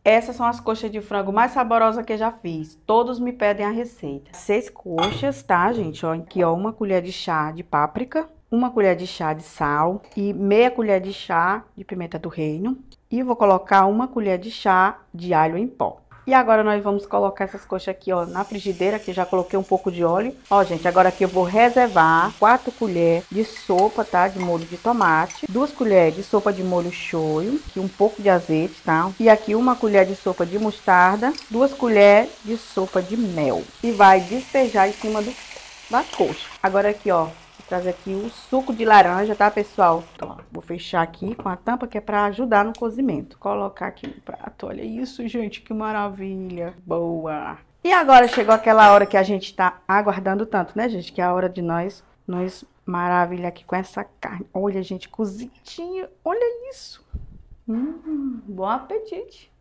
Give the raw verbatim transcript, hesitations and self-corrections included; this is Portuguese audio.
Essas são as coxas de frango mais saborosas que eu já fiz. Todos me pedem a receita. Seis coxas, tá, gente? Ó, aqui, ó, uma colher de chá de páprica, uma colher de chá de sal e meia colher de chá de pimenta do reino. E vou colocar uma colher de chá de alho em pó. E agora nós vamos colocar essas coxas aqui, ó, na frigideira, que já coloquei um pouco de óleo. Ó, gente, agora aqui eu vou reservar quatro colheres de sopa, tá, de molho de tomate, duas colheres de sopa de molho shoyu, aqui um pouco de azeite, tá? E aqui uma colher de sopa de mostarda, duas colheres de sopa de mel. E vai despejar em cima do, das coxas. Agora aqui, ó, trazer aqui o suco de laranja, tá, pessoal? Então, vou fechar aqui com a tampa, que é pra ajudar no cozimento. Colocar aqui no prato. Olha isso, gente, que maravilha. Boa! E agora chegou aquela hora que a gente tá aguardando tanto, né, gente? Que é a hora de nós nos maravilhar aqui com essa carne. Olha, gente, cozidinha. Olha isso. Hum, bom apetite.